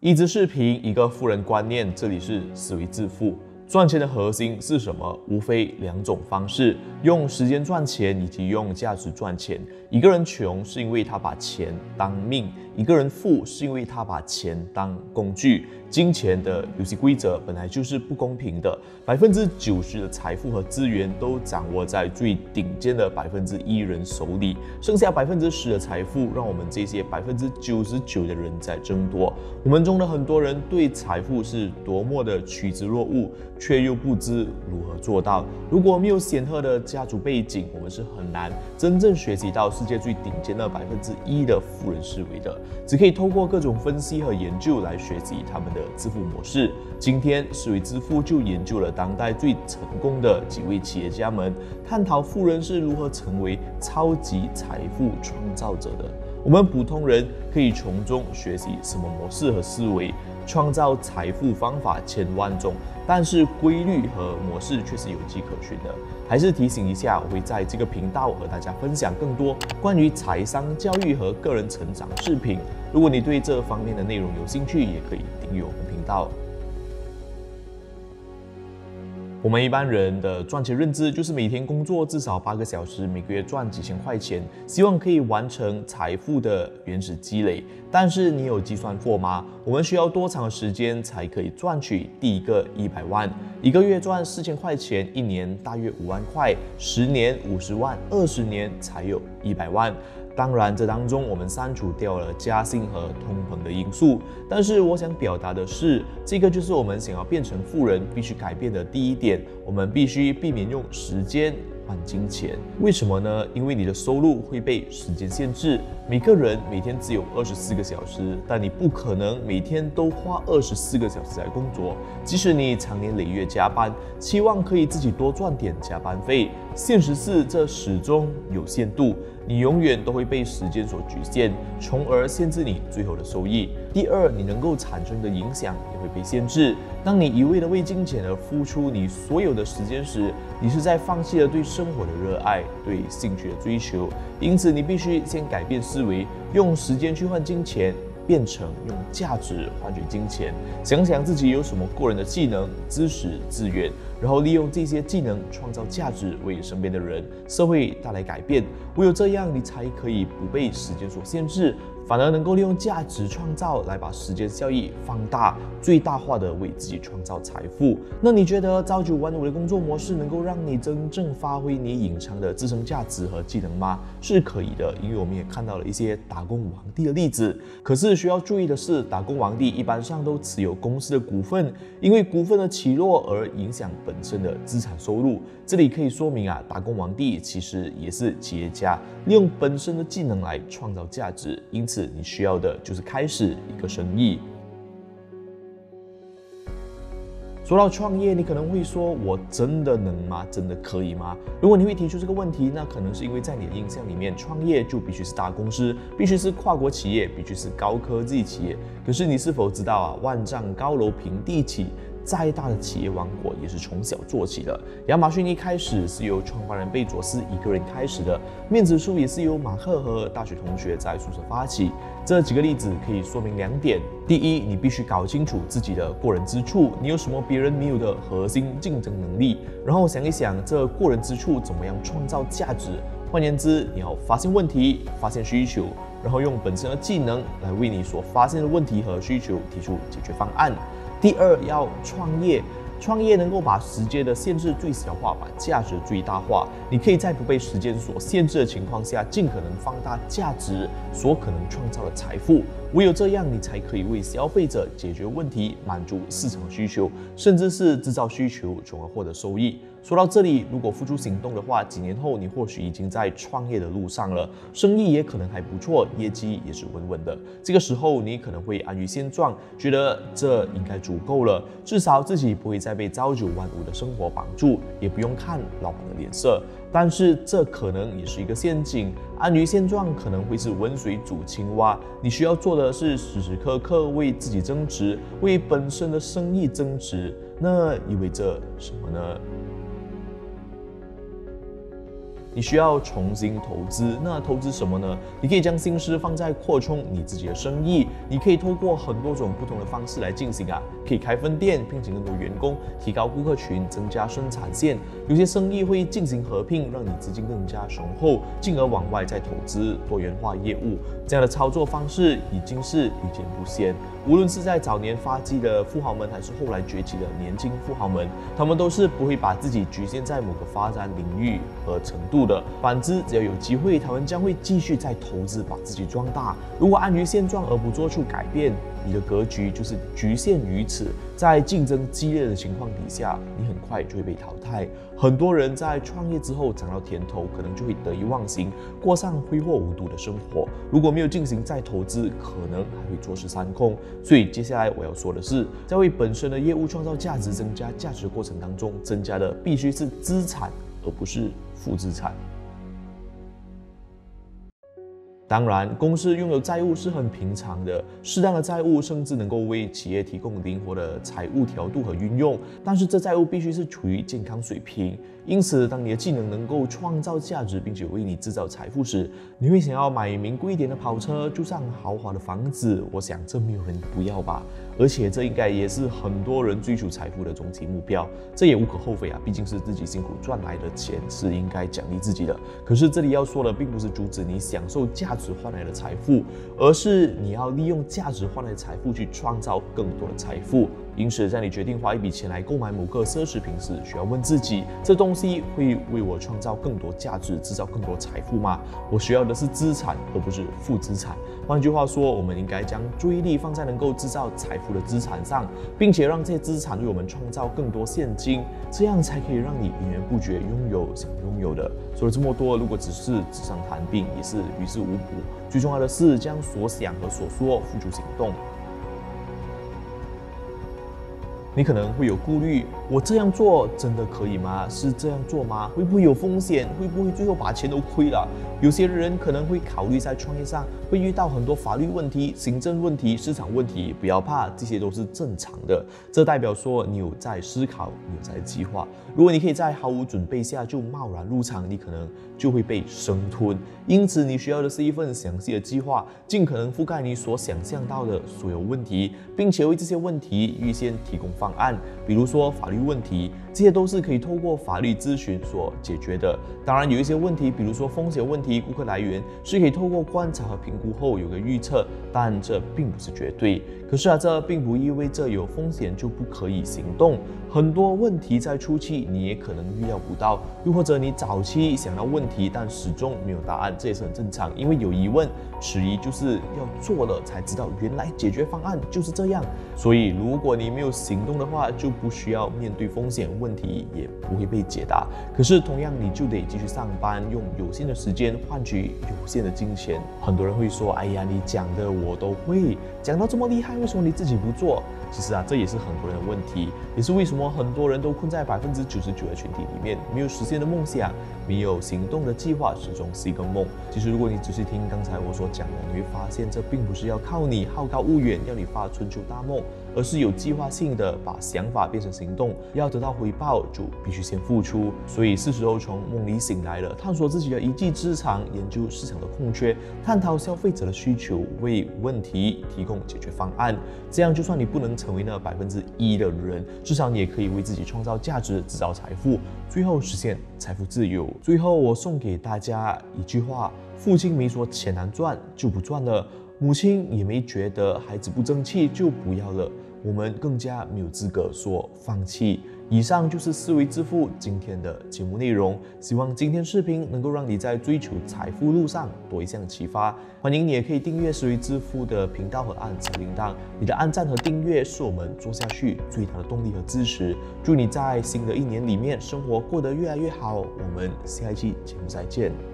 一支视频，一个富人观念，这里是思维致富。赚钱的核心是什么？无非两种方式：用时间赚钱，以及用价值赚钱。一个人穷是因为他把钱当命，一个人富是因为他把钱当工具。金钱的游戏规则本来就是不公平的，90%的财富和资源都掌握在最顶尖的1%人手里，剩下10%的财富让我们这些99%的人在争夺。我们中的很多人对财富是多么的趋之若鹜，却又不知如何做到。如果没有显赫的家族背景，我们是很难真正学习到世界最顶尖的1%的富人思维的，只可以透过各种分析和研究来学习他们的致富模式。今天思维致富就研究了当代最成功的几位企业家们，探讨富人是如何成为超级财富创造者的。我们普通人可以从中学习什么模式和思维。创造财富方法千万种，但是规律和模式却是有迹可循的。还是提醒一下，我会在这个频道和大家分享更多关于财商教育和个人成长视频。如果你对这方面的内容有兴趣，也可以订阅我们频道。我们一般人的赚钱认知就是每天工作至少8个小时，每个月赚几千块钱，希望可以完成财富的原始积累。但是你有计算过吗？我们需要多长的时间才可以赚取第一个100万？一个月赚4000块钱，一年大约5万块，10年50万，20年才有100万。当然，这当中我们删除掉了加薪和通膨的因素，但是我想表达的是，这个就是我们想要变成富人必须改变的第一点，我们必须避免用时间换金钱。为什么呢？因为你的收入会被时间限制，每个人每天只有24个小时，但你不可能每天都花24个小时来工作。即使你长年累月加班，期望可以自己多赚点加班费，现实是这始终有限度。你永远都会被时间所局限，从而限制你最后的收益。第二，你能够产生的影响也会被限制。当你一味的为金钱而付出你所有的时间时，你是在放弃了对生活的热爱，对兴趣的追求。因此，你必须先改变思维，用时间去换金钱，变成用价值换取金钱。想想自己有什么过人的技能、知识、资源，然后利用这些技能创造价值，为身边的人、社会带来改变。唯有这样，你才可以不被时间所限制，反而能够利用价值创造来把时间效益放大，最大化的为自己创造财富。那你觉得朝9晚5的工作模式能够让你真正发挥你隐藏的自身价值和技能吗？是可以的，因为我们也看到了一些打工皇帝的例子。可是需要注意的是，打工皇帝一般上都持有公司的股份，因为股份的起落而影响本身的资产收入。这里可以说明打工皇帝其实也是企业家，利用本身的技能来创造价值。因此你需要的就是开始一个生意。说到创业，你可能会说，我真的能吗？真的可以吗？如果你会提出这个问题，那可能是因为在你的印象里面，创业就必须是大公司，必须是跨国企业，必须是高科技企业。可是你是否知道万丈高楼平地起，再大的企业王国也是从小做起的。亚马逊一开始是由创办人贝佐斯一个人开始的，面子书也是由马克和大学同学在宿舍发起。这几个例子可以说明2点：第一，你必须搞清楚自己的过人之处，你有什么别人没有的核心竞争能力，然后想一想这过人之处怎么样创造价值。换言之，你要发现问题，发现需求，然后用本身的技能来为你所发现的问题和需求提出解决方案。第二，要创业。创业能够把时间的限制最小化，把价值最大化。你可以在不被时间所限制的情况下，尽可能放大价值所可能创造的财富。唯有这样，你才可以为消费者解决问题，满足市场需求，甚至是制造需求，从而获得收益。说到这里，如果付诸行动的话，几年后你或许已经在创业的路上了，生意也可能还不错，业绩也是稳稳的。这个时候，你可能会安于现状，觉得这应该足够了，至少自己不会再被朝9晚5的生活绑住，也不用看老板的脸色。但是这可能也是一个陷阱，安于现状可能会是温水煮青蛙。你需要做的是时时刻刻为自己增值，为本身的生意增值。那意味着什么呢？ 你需要重新投资。那投资什么呢？你可以将心思放在扩充你自己的生意，你可以透过很多种不同的方式来进行可以开分店，聘请更多员工，提高顾客群，增加生产线。有些生意会进行合并，让你资金更加雄厚，进而往外再投资，多元化业务。这样的操作方式已经是屡见不鲜。无论是在早年发迹的富豪们，还是后来崛起的年轻富豪们，他们都是不会把自己局限在某个发展领域和程度的。反之，只要有机会，他们将会继续再投资，把自己壮大。如果安于现状而不做出改变，你的格局就是局限于此。在竞争激烈的情况底下，你很快就会被淘汰。很多人在创业之后尝到甜头，可能就会得意忘形，过上挥霍无度的生活。如果没有进行再投资，可能还会坐吃山空。所以接下来我要说的是，在为本身的业务创造价值、增加价值的过程当中，增加的必须是资产，而不是负资产。当然，公司拥有债务是很平常的，适当的债务甚至能够为企业提供灵活的财务调度和运用。但是，这债务必须是处于健康水平。因此，当你的技能能够创造价值，并且为你制造财富时，你会想要买名贵一点的跑车，住上豪华的房子。我想，这没有人不要吧？而且，这应该也是很多人追求财富的终极目标。这也无可厚非毕竟是自己辛苦赚来的钱，是应该奖励自己的。可是，这里要说的并不是阻止你享受价值换来的财富，而是你要利用价值换来的财富去创造更多的财富。因此，在你决定花一笔钱来购买某个奢侈品时，需要问自己：这东西会为我创造更多价值，制造更多财富吗？我需要的是资产，而不是负资产。换句话说，我们应该将注意力放在能够制造财富的资产上，并且让这些资产为我们创造更多现金，这样才可以让你源源不绝拥有想拥有的。说了这么多，如果只是纸上谈兵，也是于事无补。最重要的是将所想和所说付诸行动。你可能会有顾虑，我这样做真的可以吗？是这样做吗？会不会有风险？会不会最后把钱都亏了？有些人可能会考虑在创业上会遇到很多法律问题、行政问题、市场问题，不要怕，这些都是正常的。这代表说你有在思考，你有在计划。如果你可以在毫无准备下就贸然入场，你可能就会被生吞。因此，你需要的是一份详细的计划，尽可能覆盖你所想象到的所有问题，并且为这些问题预先提供方案。比如说法律问题，这些都是可以透过法律咨询所解决的。当然，有一些问题，比如说风险问题、顾客来源，是可以透过观察和评估后有个预测，但这并不是绝对。可是这并不意味着有风险就不可以行动。很多问题在初期你也可能预料不到，又或者你早期想到问题，但始终没有答案，这也是很正常。因为有疑问、迟疑，就是要做了才知道原来解决方案就是这样。所以，如果你没有行动的话，就不需要面对风险，问题也不会被解答。可是同样，你就得继续上班，用有限的时间换取有限的金钱。很多人会说：“哎呀，你讲的我都会，讲到这么厉害，为什么你自己不做？”其实这也是很多人的问题，也是为什么很多人都困在99%的群体里面，没有实现的梦想，没有行动的计划，始终是一个梦。其实，如果你仔细听刚才我所讲的，你会发现这并不是要靠你好高骛远，要你发春秋大梦，而是有计划性的把想法变成行动。要得到回报，就必须先付出。所以是时候从梦里醒来了，探索自己的一技之长，研究市场的空缺，探讨消费者的需求，为问题提供解决方案。这样，就算你不能成为那1%的人，至少你也可以为自己创造价值，制造财富，最后实现财富自由。最后，我送给大家一句话：父亲没说钱难赚就不赚了，母亲也没觉得孩子不争气就不要了，我们更加没有资格说放弃。以上就是思维致富今天的节目内容，希望今天视频能够让你在追求财富路上多一项启发。欢迎你也可以订阅思维致富的频道和按小铃铛，你的按赞和订阅是我们做下去最大的动力和支持。祝你在新的一年里面生活过得越来越好，我们下一期节目再见。